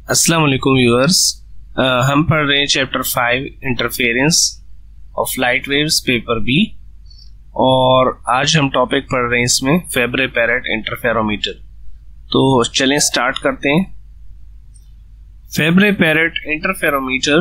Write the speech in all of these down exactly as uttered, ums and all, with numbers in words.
अस्सलाम वालेकुम व्यूअर्स, हम पढ़ रहे हैं chapter five interference of light waves paper B. और आज हम टॉपिक पढ़ रहे हैं इसमें फेब्रे पैरेट इंटरफेरोमीटर। तो चलें स्टार्ट करते हैं। फेब्रे पैरेट इंटरफेरोमीटर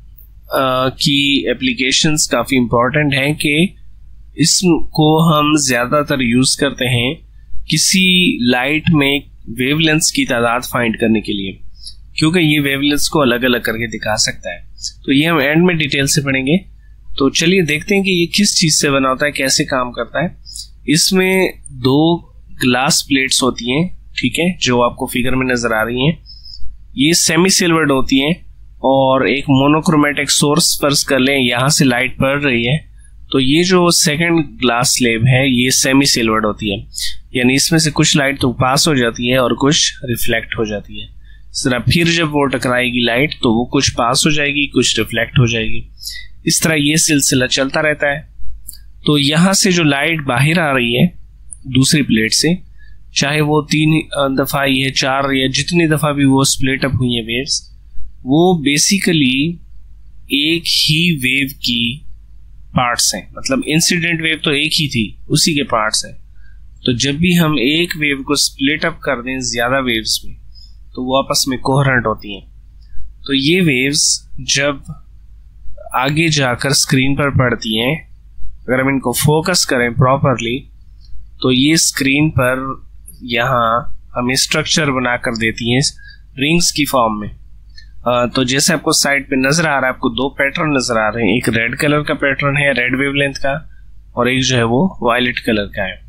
की एप्लीकेशंस काफ़ी इम्पॉर्टेंट हैं कि इसको हम ज़्यादातर यूज़ करते हैं किसी लाइट में वेवलेंथ्स की तादाद फाइंड करने के लिए, क्योंकि ये वेवलेंथ्स को अलग अलग करके दिखा सकता है। तो ये हम एंड में डिटेल से पढ़ेंगे। तो चलिए देखते हैं कि ये किस चीज़ से बना होता है, कैसे काम करता है। इसमें दो ग्लास प्लेट्स होती हैं, ठीक है, जो आपको फिगर में नज़र आ रही हैं। ये सेमी सिल्वर्ड होती हैं और एक मोनोक्रोमेटिक सोर्स फर्ज कर लें, यहाँ से लाइट पड़ रही है। तो ये जो सेकंड ग्लास स्लेब है ये सेमी सिल्वर्ड होती है, यानी इसमें से कुछ लाइट तो पास हो जाती है और कुछ रिफ्लेक्ट हो जाती है। इस तरह फिर जब वो टकराएगी लाइट तो वो कुछ पास हो जाएगी, कुछ रिफ्लेक्ट हो जाएगी। इस तरह ये सिलसिला चलता रहता है। तो यहाँ से जो लाइट बाहर आ रही है दूसरी प्लेट से, चाहे वो तीन दफ़ा या चार या जितनी दफ़ा भी वो स्प्लिट अप हुई है वेव्स, वो बेसिकली एक ही वेव की पार्ट्स हैं। मतलब इंसिडेंट वेव तो एक ही थी, उसी के पार्ट्स हैं। तो जब भी हम एक वेव को स्प्लिट अप कर दें ज़्यादा वेव्स में तो वो आपस में कोहेरेंट होती हैं। तो ये वेव्स जब आगे जाकर स्क्रीन पर पड़ती हैं, अगर हम इनको फोकस करें प्रॉपरली तो ये स्क्रीन पर यहाँ हमें स्ट्रक्चर बनाकर देती हैं रिंग्स की फॉर्म में। आ, तो जैसे आपको साइड पे नजर आ रहा है, आपको दो पैटर्न नजर आ रहे हैं। एक रेड कलर का पैटर्न है, रेड वेवलेंथ का, और एक जो है वो वायलेट कलर का है।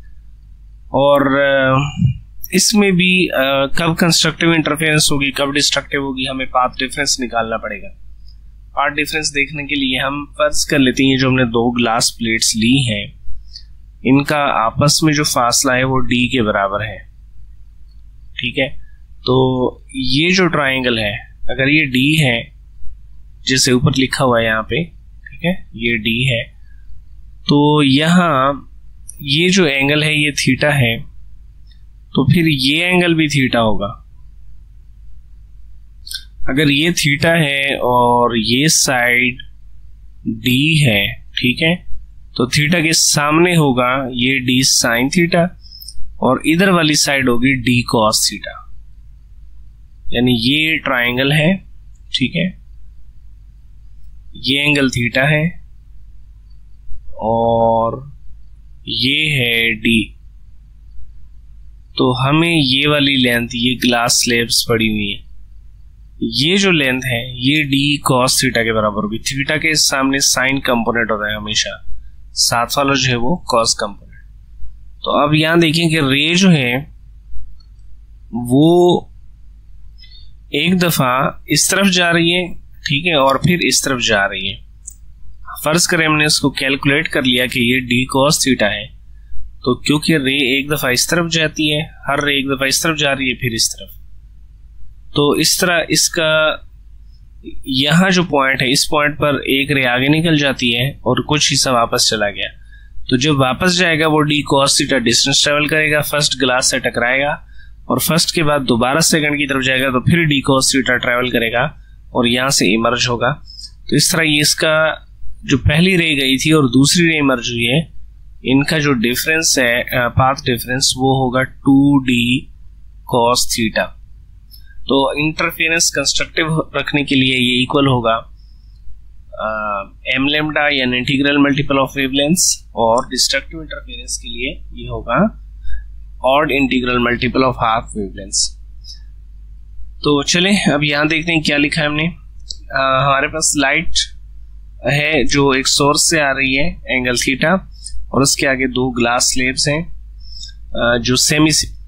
और इसमें भी आ, कब कंस्ट्रक्टिव इंटरफेरेंस होगी, कब डिस्ट्रक्टिव होगी, हमें पाथ डिफरेंस निकालना पड़ेगा। पाथ डिफरेंस देखने के लिए हम फर्ज कर लेते हैं जो हमने दो ग्लास प्लेट्स ली हैं, इनका आपस में जो फासला है वो डी के बराबर है, ठीक है। तो ये जो ट्राइंगल है, अगर ये डी है जैसे ऊपर लिखा हुआ है यहाँ पे, ठीक है, ये डी है, तो यहाँ ये जो एंगल है ये थीटा है, तो फिर ये एंगल भी थीटा होगा। अगर ये थीटा है और ये साइड डी है, ठीक है, तो थीटा के सामने होगा ये डी साइन थीटा और इधर वाली साइड होगी डी कॉस थीटा। यानी ये ट्राइंगल है, ठीक है, ये एंगल थीटा है और ये है डी। तो हमें ये वाली लेंथ, ये ग्लास स्लेब्स पड़ी हुई है, ये जो लेंथ है ये डी कॉस थीटा के बराबर होगी। थीटा के सामने साइन कंपोनेंट होता है हमेशा, साथ वाला जो है वो कॉस कंपोनेंट। तो अब यहां देखिए कि रे जो है वो एक दफा इस तरफ जा रही है, ठीक है, और फिर इस तरफ जा रही है। फर्ज करें हमने इसको कैलकुलेट कर लिया कि ये डी कॉस थीटा है, तो क्योंकि रे एक दफा इस तरफ जाती है, हर रे एक दफा इस तरफ जा रही है फिर इस तरफ, तो इस तरह इसका यहाँ जो पॉइंट है, इस पॉइंट पर एक रे आगे निकल जाती है और कुछ हिस्सा वापस चला गया। तो जब वापस जाएगा वो D cos theta distance travel करेगा, फर्स्ट ग्लास से टकराएगा और फर्स्ट के बाद दोबारा सेकंड की तरफ जाएगा तो फिर डी कॉस थीटा ट्रेवल करेगा और यहाँ से इमर्ज होगा। तो इस तरह ये इसका जो पहली रे गई थी और दूसरी रे इमर्ज हुई है, इनका जो डिफरेंस है, पाथ डिफरेंस, वो होगा टू डी कॉस थीटा। तो इंटरफेरेंस कंस्ट्रक्टिव रखने के लिए ये इक्वल होगा एम लेम्डा यानी इंटीग्रल मल्टीपल ऑफ वेवलेंथ्स, और डिस्ट्रक्टिव इंटरफेरेंस के लिए ये होगा odd integral multiple of half wavelengths. तो चलें अब यहाँ देखते हैं क्या लिखा है हमने। आ, हमारे पास लाइट है जो एक सोर्स से आ रही है एंगल थीटा, और उसके आगे दो ग्लास स्लेब्स हैं जो सेमी,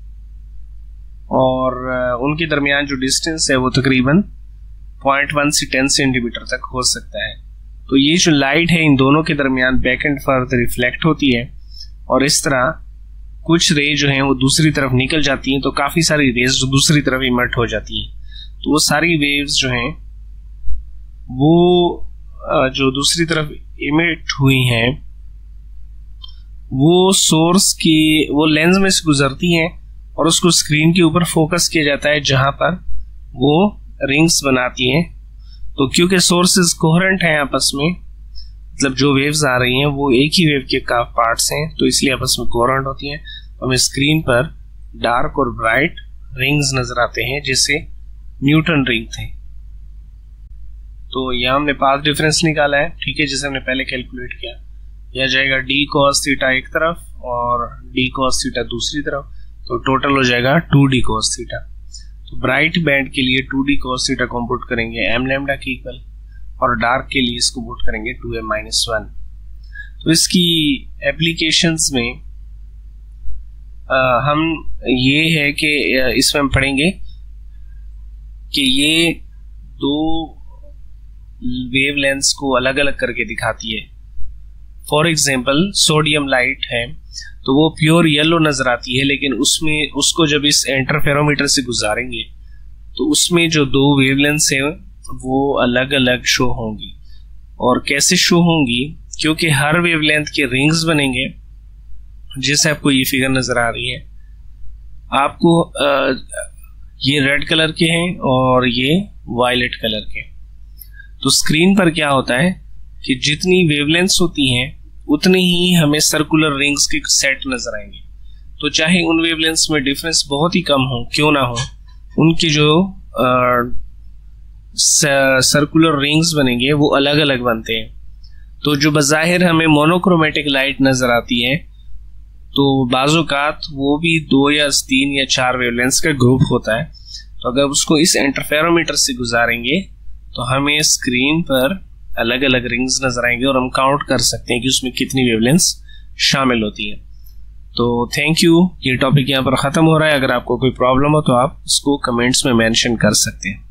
और उनके दरमियान जो डिस्टेंस है वो तकरीबन पॉइंट वन से टेन सेंटीमीटर तक हो सकता है। तो ये जो लाइट है इन दोनों के दरमियान बैक एंड फर्थ रिफ्लेक्ट होती है और इस तरह कुछ रे जो हैं वो दूसरी तरफ निकल जाती हैं, तो काफ़ी सारी रेज जो दूसरी तरफ इमर्ट हो जाती हैं। तो वो सारी वेव्स जो हैं वो जो दूसरी तरफ इमिट हुई हैं वो सोर्स की वो लेंस में से गुजरती हैं और उसको स्क्रीन के ऊपर फोकस किया जाता है जहां पर वो रिंग्स बनाती हैं। तो क्योंकि सोर्सेज कोहेरेंट हैं आपस में, मतलब जो वेव्स आ रही हैं वो एक ही वेव के पार्ट्स हैं, तो इसलिए आपस में कोहेरेंट होती हैं। तो हमें स्क्रीन पर डार्क और ब्राइट रिंग्स नजर आते हैं जिसे न्यूटन रिंग थे। तो यहाँ हमने पाथ डिफरेंस निकाला है, ठीक है, जिसे हमने पहले कैलकुलेट किया। यह जाएगा डी कॉस थीटा एक तरफ और डी कॉस थीटा दूसरी तरफ, तो टोटल हो जाएगा टू डी कॉस थीटा। तो ब्राइट बैंड के लिए टू डी कॉस थीटा को पुट करेंगे एम लैम्डा के इक्वल, और डार्क के लिए इसको पुट करेंगे टू एम माइनस वन। तो इसकी एप्लीकेशंस में आ, हम ये है कि इसमें हम पढ़ेंगे कि ये दो वेवलेंथ्स को अलग अलग करके दिखाती है। फॉर एग्जांपल सोडियम लाइट है तो वो प्योर येलो नजर आती है, लेकिन उसमें उसको जब इस इंटरफेरोमीटर से गुजारेंगे तो उसमें जो दो वेवलेंथ्स है वो अलग अलग शो होंगी। और कैसे शो होंगी, क्योंकि हर वेवलेंथ के रिंग्स बनेंगे, जैसे आपको ये फिगर नजर आ रही है। आपको आ, ये रेड कलर के हैं और ये वायलेट कलर के। तो स्क्रीन पर क्या होता है कि जितनी वेवलेंथ्स होती हैं उतनी ही हमें सर्कुलर रिंग्स के सेट नजर आएंगे। तो चाहे उन वेवलेंथ्स में डिफरेंस बहुत ही कम हो क्यों ना हो, उनकी जो सर्कुलर रिंग्स बनेंगे वो अलग अलग बनते हैं। तो जो बज़ाहिर हमें मोनोक्रोमेटिक लाइट नजर आती है, तो बाज़ोकात वो भी दो या तीन या चार वेवलेंथ्स का ग्रुप होता है। तो अगर उसको इस इंटरफेरोमीटर से गुजारेंगे तो हमें स्क्रीन पर अलग अलग रिंग्स नजर आएंगे और हम काउंट कर सकते हैं कि उसमें कितनी वेवलेंथ्स शामिल होती है। तो थैंक यू, ये टॉपिक यहाँ पर ख़त्म हो रहा है। अगर आपको कोई प्रॉब्लम हो तो आप उसको कमेंट्स में मेंशन कर सकते हैं।